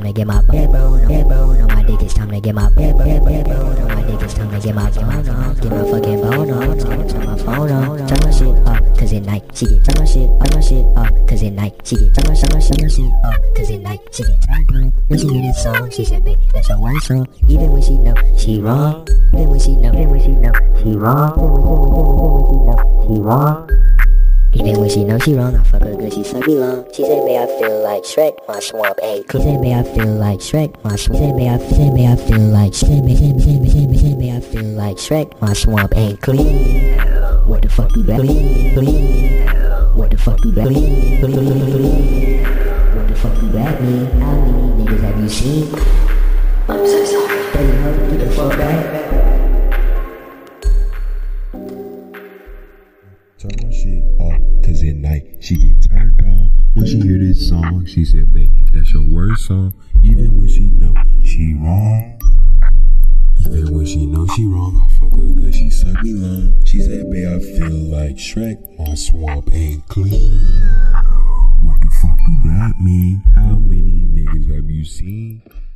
to get my bread bone on my dick, it's time to get my bread bone on my dick, it's time to get my bone on, get my fucking bone on, turn my phone on, turn my shit up, cause at night she get turn my shit up, cause at night she get turn my shit up, cause at night she get turned on. When she hear this song, she said, babe, that's your worst song, even when she know she wrong, even when she know she wrong, she wrong. Even when she know she wrong, I fuck her good, she suck me long. She said, babe, I feel like Shrek, my swamp ain't clean. She said, babe, I feel like Shrek, my swamp. She said, babe, I feel like Shrek, I feel like Shrek, my swamp ain't clean. What the fuck do that mean? What the fuck do that mean? What the fuck do that mean? How many niggas have you seen? I'm so sorry. Baby, get the fuck back. Turn my shit off, cause at night she get turned on. When she hear this song, she said, babe, that's your worst song. Even when she know she wrong. Even when she know she wrong, I fuck her good, she suck me long. She said, babe, I feel like Shrek, my swamp ain't clean. What the fuck do that mean? How many niggas have you seen?